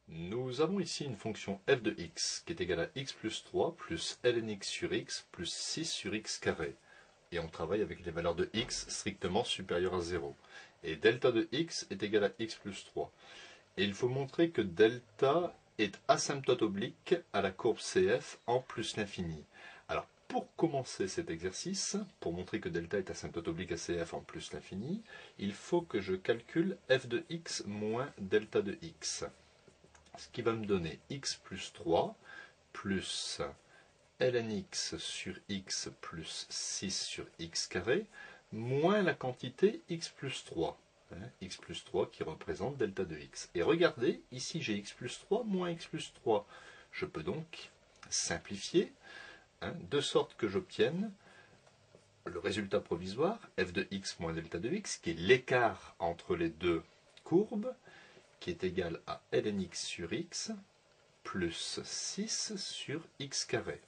Nous avons ici une fonction f de x qui est égale à x plus 3 plus ln x sur x plus 6 sur x carré. Et on travaille avec les valeurs de x strictement supérieures à 0. Et delta de x est égal à x plus 3. Et il faut montrer que delta est asymptote oblique à la courbe CF en plus l'infini. Alors, pour commencer cet exercice, pour montrer que delta est asymptote oblique à CF en plus l'infini, il faut que je calcule f de x moins delta de x. Ce qui va me donner x plus 3 plus ln x sur x plus 6 sur x carré moins la quantité x plus 3. X plus 3 qui représente delta de x. Et regardez, ici j'ai x plus 3 moins x plus 3. Je peux donc simplifier de sorte que j'obtienne le résultat provisoire, f de x moins delta de x, qui est l'écart entre les deux courbes, qui est égal à ln x sur x plus 6 sur x carré.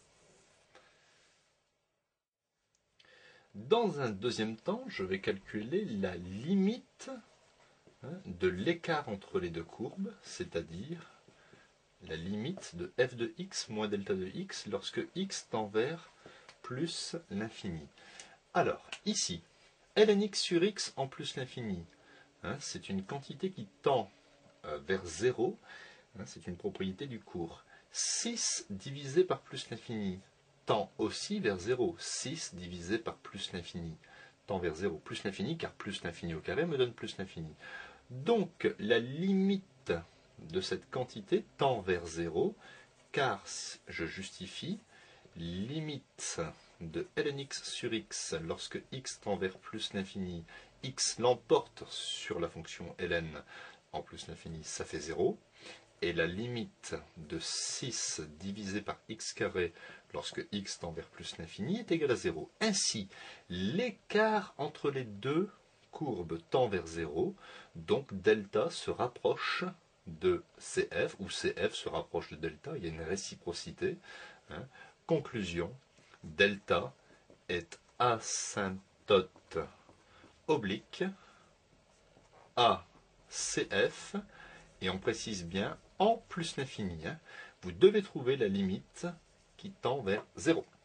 Dans un deuxième temps, je vais calculer la limite de l'écart entre les deux courbes, c'est-à-dire la limite de f de x moins delta de x lorsque x tend vers plus l'infini. Alors, ici, ln x sur x en plus l'infini, c'est une quantité qui tend vers 0, c'est une propriété du cours. 6 divisé par plus l'infini tend aussi vers 0. 6 divisé par plus l'infini tend vers 0. Plus l'infini, car plus l'infini au carré me donne plus l'infini. Donc, la limite de cette quantité tend vers 0, car je justifie limite de ln x sur x lorsque x tend vers plus l'infini, x l'emporte sur la fonction ln en plus l'infini, ça fait 0. Et la limite de 6 divisé par x carré lorsque x tend vers plus l'infini est égale à 0. Ainsi, l'écart entre les deux courbes tend vers 0, donc delta se rapproche de CF, ou CF se rapproche de delta, il y a une réciprocité. Conclusion, delta est asymptote oblique à CF, et on précise bien en plus l'infini. Vous devez trouver la limite qui tend vers 0.